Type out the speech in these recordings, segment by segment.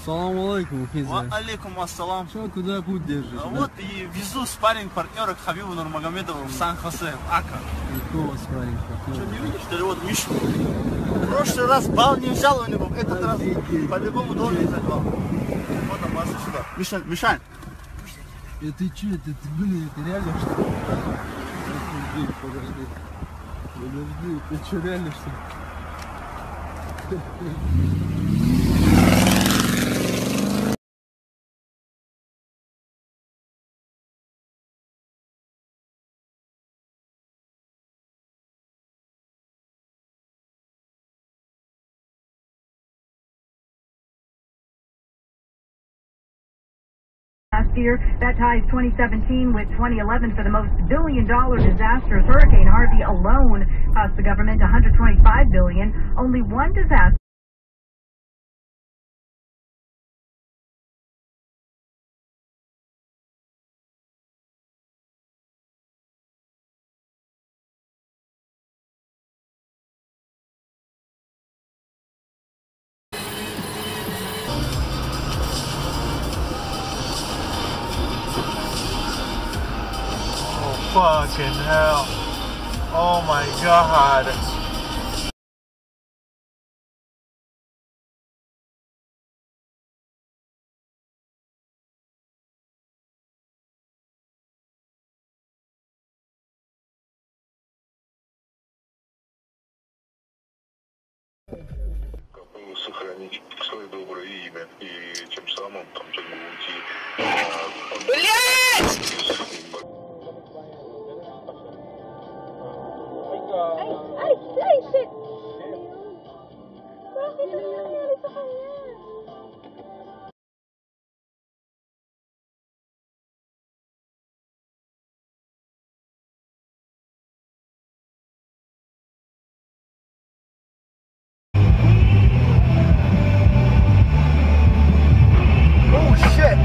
Салам алейкум, Хиза. Алейкум ассалам. Что, куда путь держишь? Вот и везу спарринг-партнера к Хабибу Нурмагомедову в Сан-Хосе, в Ака. Какого спарринг-партнера? Что, не видишь, что ли? Вот Мишу. В прошлый раз балл не взял у него, в этот раз по-любому должен взять балл. Вот он, вас сюда. Мишань. Ты че, ты, блин, это реально что ли? Подожди. Подожди, ты че, реально что ли? Last year, that ties 2017 with 2011 for the most billion-dollar disasters. Hurricane Harvey alone cost the government $125 billion. Only one disaster. Fucking hell. Oh my god. Сохранить свое доброе имя и тем самым там уйти. Ay, shit! Bakit ano nangyari sa kanya? Oh shit!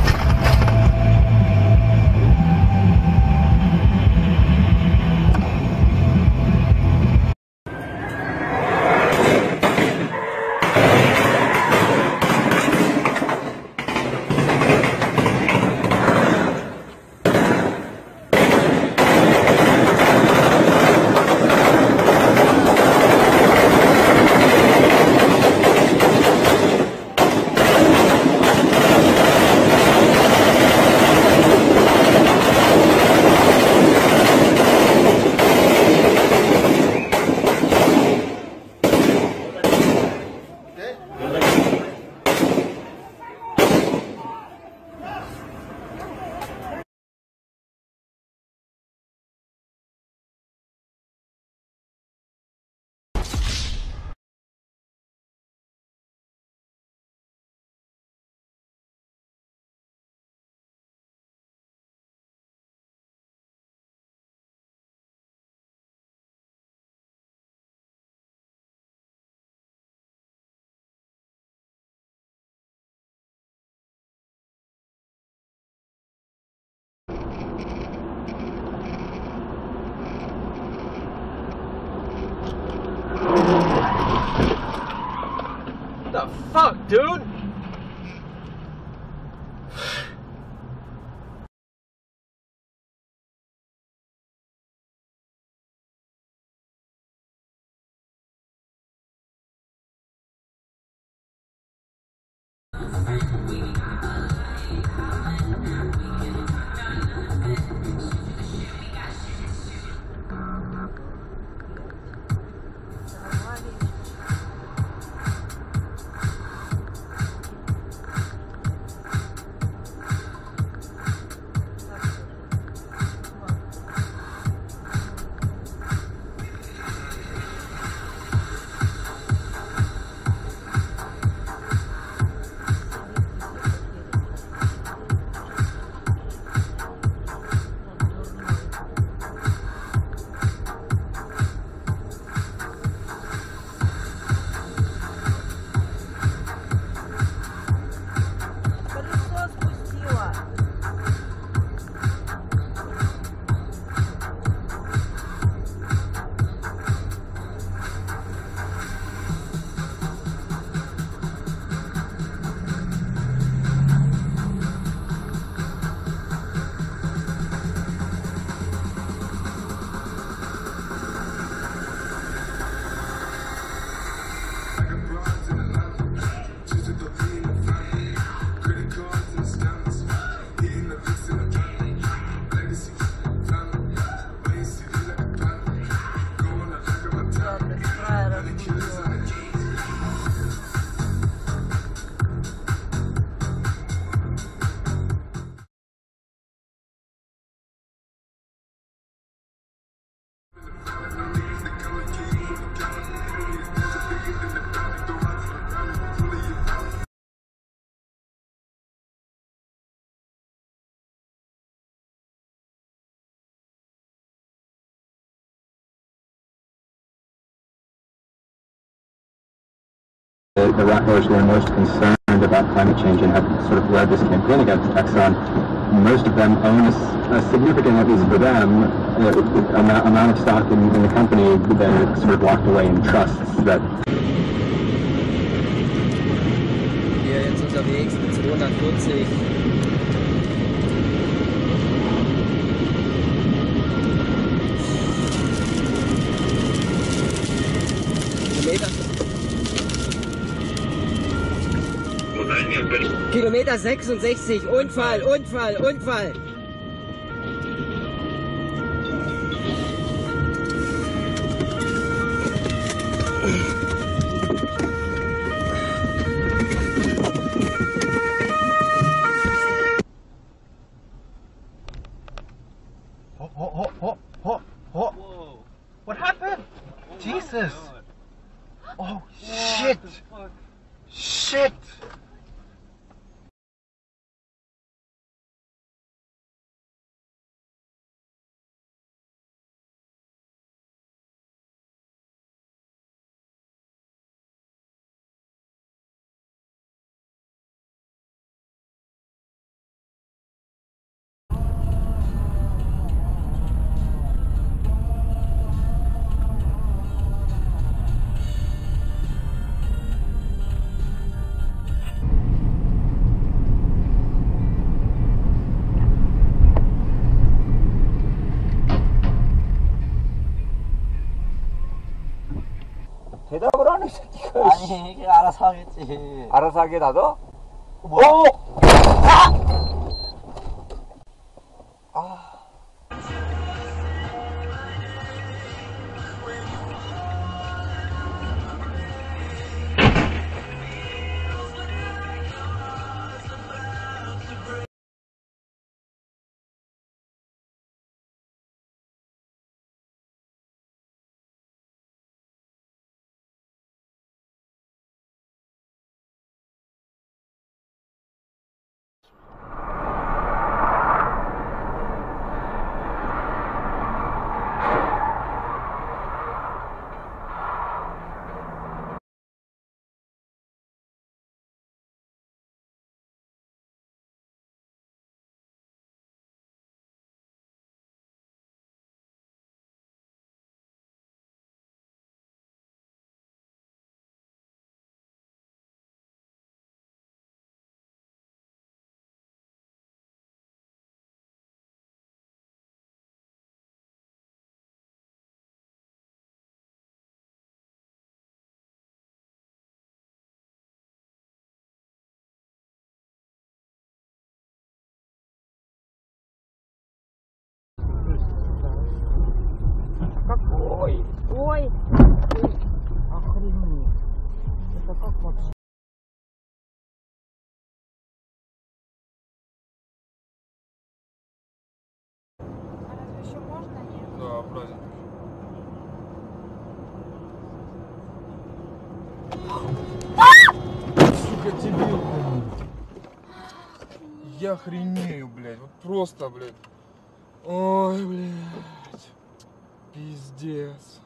What the fuck, dude? The rappers who are most concerned about climate change and have sort of led this campaign against Exxon, most of them own a significant, at least for them, amount of stock in the company that sort of locked away in trusts that. Wir jetzt unterwegs mit 240. Kilometer 66, Unfall. Whoa. What happened? Jesus. Oh, shit. Shit. 대답을 안 해, 새끼가. 아니 이게 알아서 하겠지. 알아서 하게 나도? 뭐야? Ой. Охренеть. Это как вообще? А разве еще можно, нет? Да, праздник. Сука, дебил, блядь. Я охренею, блядь. Вот просто, блядь. Ой, блядь. Пиздец.